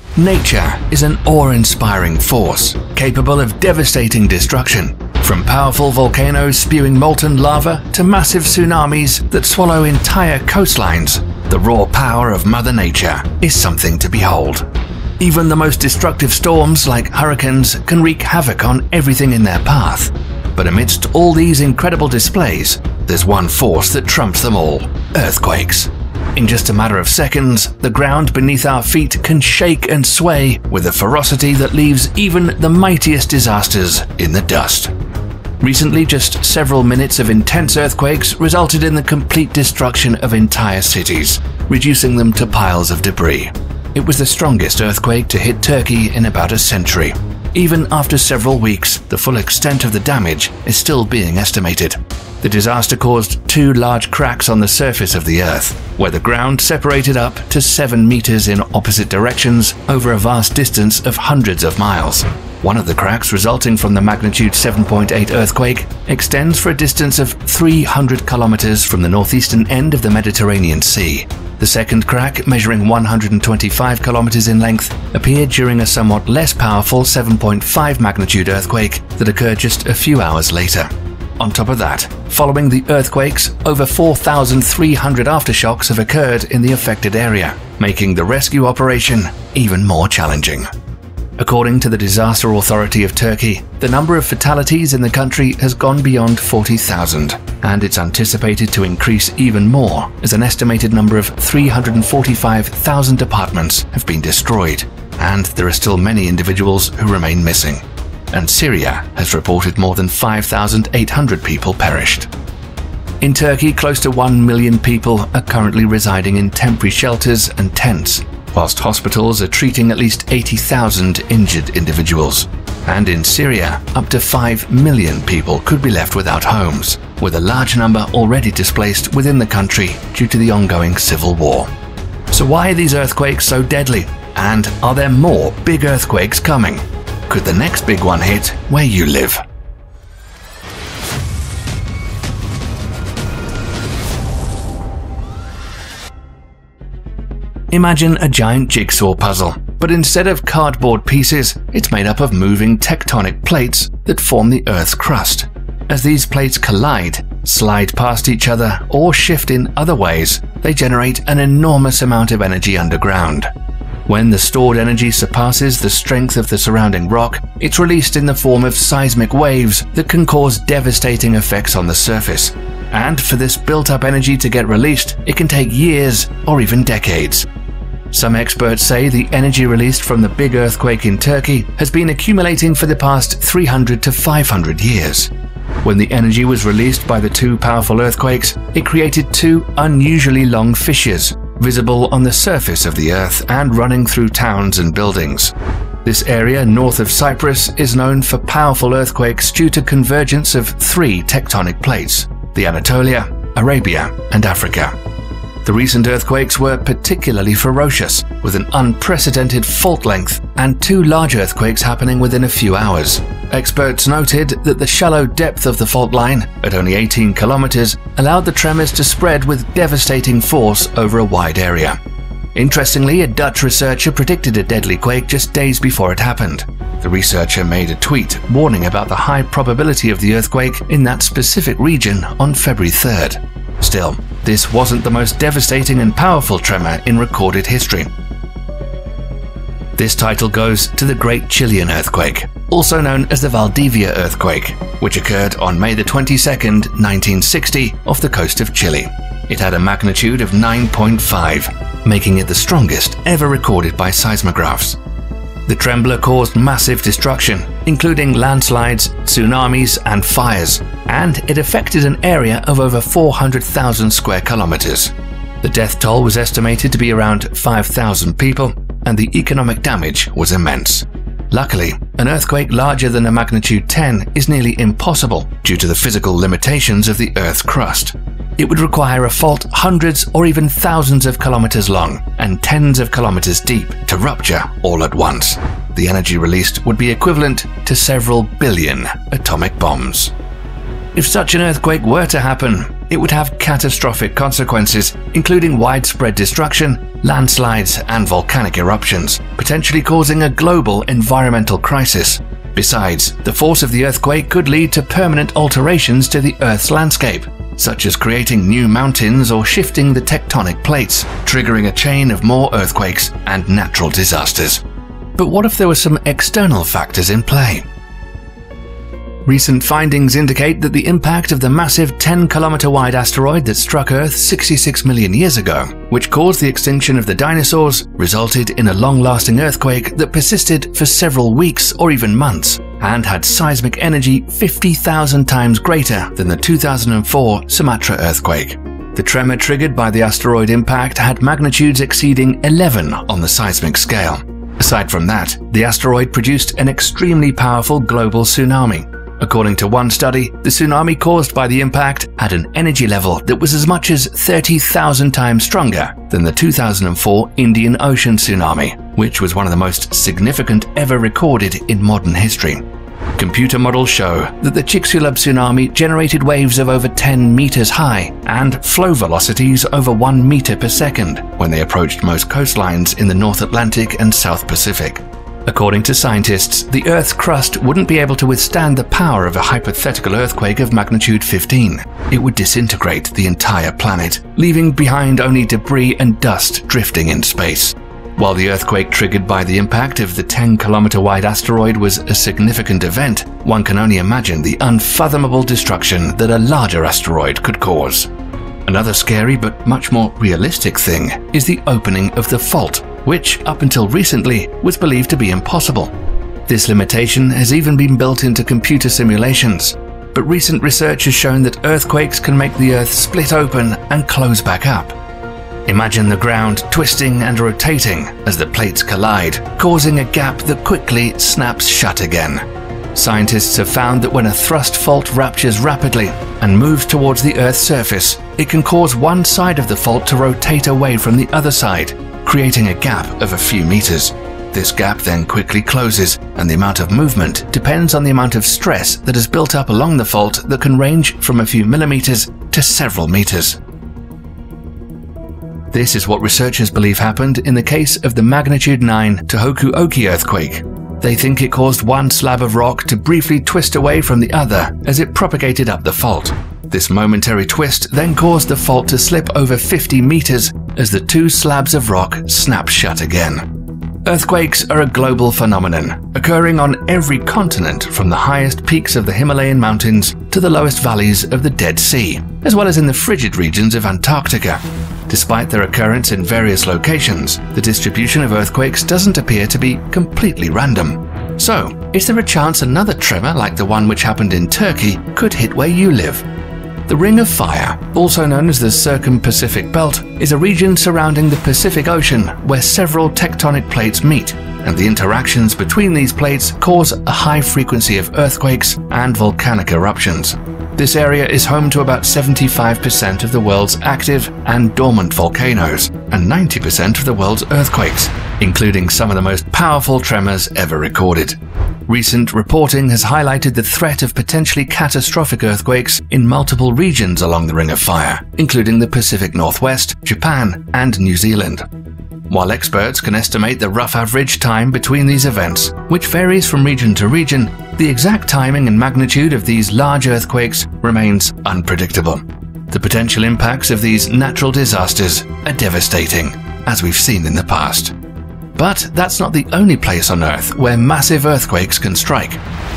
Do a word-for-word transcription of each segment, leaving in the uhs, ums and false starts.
Nature is an awe-inspiring force, capable of devastating destruction. From powerful volcanoes spewing molten lava to massive tsunamis that swallow entire coastlines, the raw power of Mother Nature is something to behold. Even the most destructive storms like hurricanes can wreak havoc on everything in their path. But amidst all these incredible displays, there's one force that trumps them all: earthquakes. In just a matter of seconds, the ground beneath our feet can shake and sway with a ferocity that leaves even the mightiest disasters in the dust. Recently, just several minutes of intense earthquakes resulted in the complete destruction of entire cities, reducing them to piles of debris. It was the strongest earthquake to hit Turkey in about a century. Even after several weeks, the full extent of the damage is still being estimated. The disaster caused two large cracks on the surface of the Earth, where the ground separated up to seven meters in opposite directions over a vast distance of hundreds of miles. One of the cracks, resulting from the magnitude seven point eight earthquake, extends for a distance of three hundred kilometers from the northeastern end of the Mediterranean Sea. The second crack, measuring one hundred twenty-five kilometers in length, appeared during a somewhat less powerful seven point five magnitude earthquake that occurred just a few hours later. On top of that, following the earthquakes, over four thousand three hundred aftershocks have occurred in the affected area, making the rescue operation even more challenging. According to the Disaster Authority of Turkey, the number of fatalities in the country has gone beyond forty thousand, and it's anticipated to increase even more as an estimated number of three hundred forty-five thousand apartments have been destroyed, and there are still many individuals who remain missing. And Syria has reported more than five thousand eight hundred people perished. In Turkey, close to one million people are currently residing in temporary shelters and tents, whilst hospitals are treating at least eighty thousand injured individuals. And in Syria, up to five million people could be left without homes, with a large number already displaced within the country due to the ongoing civil war. So why are these earthquakes so deadly? And are there more big earthquakes coming? Could the next big one hit where you live? Imagine a giant jigsaw puzzle, but instead of cardboard pieces, it's made up of moving tectonic plates that form the Earth's crust. As these plates collide, slide past each other, or shift in other ways, they generate an enormous amount of energy underground. When the stored energy surpasses the strength of the surrounding rock, it's released in the form of seismic waves that can cause devastating effects on the surface. And for this built-up energy to get released, it can take years or even decades. Some experts say the energy released from the big earthquake in Turkey has been accumulating for the past three hundred to five hundred years. When the energy was released by the two powerful earthquakes, it created two unusually long fissures, visible on the surface of the Earth and running through towns and buildings. This area north of Cyprus is known for powerful earthquakes due to convergence of three tectonic plates: the Anatolia, Arabia, and Africa. The recent earthquakes were particularly ferocious, with an unprecedented fault length and two large earthquakes happening within a few hours. Experts noted that the shallow depth of the fault line, at only eighteen kilometers, allowed the tremors to spread with devastating force over a wide area. Interestingly, a Dutch researcher predicted a deadly quake just days before it happened. The researcher made a tweet warning about the high probability of the earthquake in that specific region on February third. Still, this wasn't the most devastating and powerful tremor in recorded history. This title goes to the Great Chilean Earthquake, also known as the Valdivia Earthquake, which occurred on May the twenty-second, nineteen sixty, off the coast of Chile. It had a magnitude of nine point five, making it the strongest ever recorded by seismographs. The trembler caused massive destruction, including landslides, tsunamis, and fires, and it affected an area of over four hundred thousand square kilometers. The death toll was estimated to be around five thousand people, and the economic damage was immense. Luckily, an earthquake larger than a magnitude ten is nearly impossible due to the physical limitations of the Earth's crust. It would require a fault hundreds or even thousands of kilometers long and tens of kilometers deep to rupture all at once. The energy released would be equivalent to several billion atomic bombs. If such an earthquake were to happen, it would have catastrophic consequences, including widespread destruction, landslides, and volcanic eruptions, potentially causing a global environmental crisis. Besides, the force of the earthquake could lead to permanent alterations to the Earth's landscape, such as creating new mountains or shifting the tectonic plates, triggering a chain of more earthquakes and natural disasters. But what if there were some external factors in play? Recent findings indicate that the impact of the massive ten kilometer wide asteroid that struck Earth sixty-six million years ago, which caused the extinction of the dinosaurs, resulted in a long-lasting earthquake that persisted for several weeks or even months, and had seismic energy fifty thousand times greater than the two thousand four Sumatra earthquake. The tremor triggered by the asteroid impact had magnitudes exceeding eleven on the seismic scale. Aside from that, the asteroid produced an extremely powerful global tsunami. According to one study, the tsunami caused by the impact had an energy level that was as much as thirty thousand times stronger than the two thousand four Indian Ocean tsunami, which was one of the most significant ever recorded in modern history. Computer models show that the Chicxulub tsunami generated waves of over ten meters high and flow velocities over one meter per second when they approached most coastlines in the North Atlantic and South Pacific. According to scientists, the Earth's crust wouldn't be able to withstand the power of a hypothetical earthquake of magnitude fifteen. It would disintegrate the entire planet, leaving behind only debris and dust drifting in space. While the earthquake triggered by the impact of the ten kilometer wide asteroid was a significant event, one can only imagine the unfathomable destruction that a larger asteroid could cause. Another scary but much more realistic thing is the opening of the fault, which, up until recently, was believed to be impossible. This limitation has even been built into computer simulations, but recent research has shown that earthquakes can make the Earth split open and close back up. Imagine the ground twisting and rotating as the plates collide, causing a gap that quickly snaps shut again. Scientists have found that when a thrust fault ruptures rapidly and moves towards the Earth's surface, it can cause one side of the fault to rotate away from the other side, creating a gap of a few meters. This gap then quickly closes, and the amount of movement depends on the amount of stress that is built up along the fault that can range from a few millimeters to several meters. This is what researchers believe happened in the case of the magnitude nine Tohoku Oki earthquake. They think it caused one slab of rock to briefly twist away from the other as it propagated up the fault. This momentary twist then caused the fault to slip over fifty meters as the two slabs of rock snap shut again. Earthquakes are a global phenomenon, occurring on every continent from the highest peaks of the Himalayan mountains to the lowest valleys of the Dead Sea, as well as in the frigid regions of Antarctica. Despite their occurrence in various locations, the distribution of earthquakes doesn't appear to be completely random. So, is there a chance another tremor like the one which happened in Turkey could hit where you live? The Ring of Fire, also known as the Circum-Pacific Belt, is a region surrounding the Pacific Ocean where several tectonic plates meet, and the interactions between these plates cause a high frequency of earthquakes and volcanic eruptions. This area is home to about seventy-five percent of the world's active and dormant volcanoes, and ninety percent of the world's earthquakes, including some of the most powerful tremors ever recorded. Recent reporting has highlighted the threat of potentially catastrophic earthquakes in multiple regions along the Ring of Fire, including the Pacific Northwest, Japan, and New Zealand. While experts can estimate the rough average time between these events, which varies from region to region, the exact timing and magnitude of these large earthquakes remains unpredictable. The potential impacts of these natural disasters are devastating, as we've seen in the past. But that's not the only place on Earth where massive earthquakes can strike.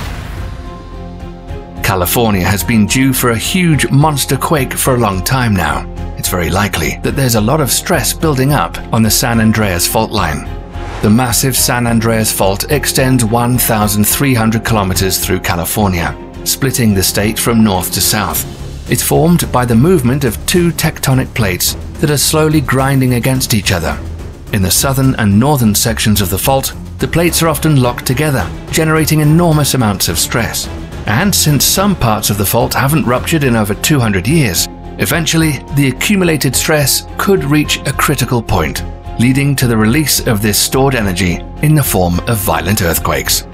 California has been due for a huge monster quake for a long time now. It's very likely that there's a lot of stress building up on the San Andreas fault line. The massive San Andreas fault extends one thousand three hundred kilometers through California, splitting the state from north to south. It's formed by the movement of two tectonic plates that are slowly grinding against each other. In the southern and northern sections of the fault, the plates are often locked together, generating enormous amounts of stress. And since some parts of the fault haven't ruptured in over two hundred years, eventually the accumulated stress could reach a critical point, leading to the release of this stored energy in the form of violent earthquakes.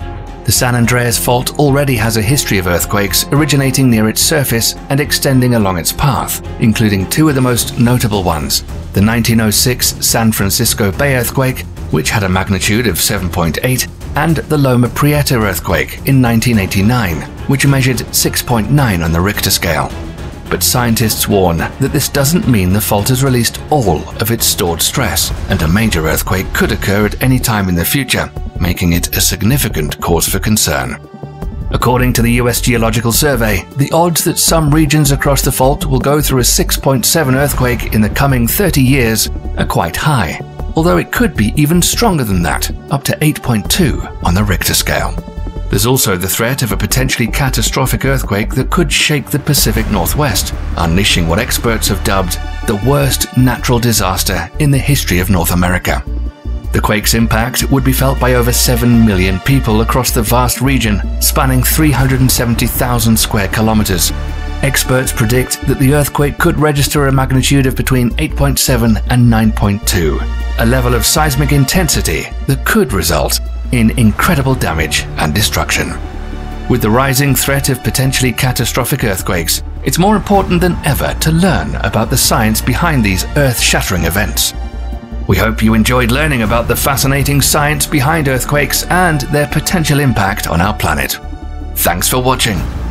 The San Andreas Fault already has a history of earthquakes originating near its surface and extending along its path, including two of the most notable ones: the nineteen oh six San Francisco Bay earthquake, which had a magnitude of seven point eight, and the Loma Prieta earthquake in nineteen eighty-nine, which measured six point nine on the Richter scale. But scientists warn that this doesn't mean the fault has released all of its stored stress, and a major earthquake could occur at any time in the future, making it a significant cause for concern. According to the U S Geological Survey, the odds that some regions across the fault will go through a six point seven earthquake in the coming thirty years are quite high, although it could be even stronger than that, up to eight point two on the Richter scale. There's also the threat of a potentially catastrophic earthquake that could shake the Pacific Northwest, unleashing what experts have dubbed the worst natural disaster in the history of North America. The quake's impact would be felt by over seven million people across the vast region, spanning three hundred seventy thousand square kilometers. Experts predict that the earthquake could register a magnitude of between eight point seven and nine point two, a level of seismic intensity that could result in incredible damage and destruction. With the rising threat of potentially catastrophic earthquakes, it's more important than ever to learn about the science behind these earth-shattering events. We hope you enjoyed learning about the fascinating science behind earthquakes and their potential impact on our planet. Thanks for watching.